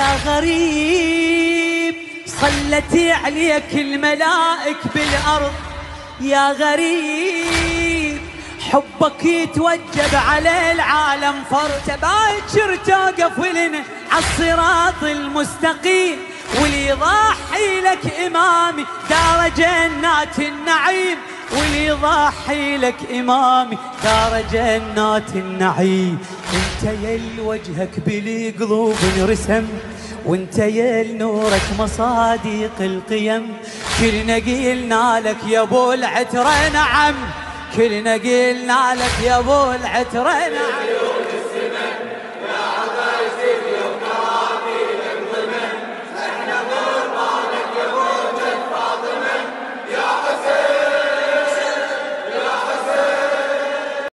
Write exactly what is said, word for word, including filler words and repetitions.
يا غريب صلت عليك الملائك بالأرض، يا غريب حبك يتوجب على العالم فرد. تباكر توقف لنا عالصراط المستقيم، واللي يضحي لك إمامي دار جنات النعيم، واللي يضحي لك إمامي دار جنات النعيم. انت يل وجهك بالقلوب انرسم، وانت يل نورك مصادق القيم. كلنا قلنا لك يا ابو العترة نعم، كلنا قلنا لك يا ابو العترة نعم.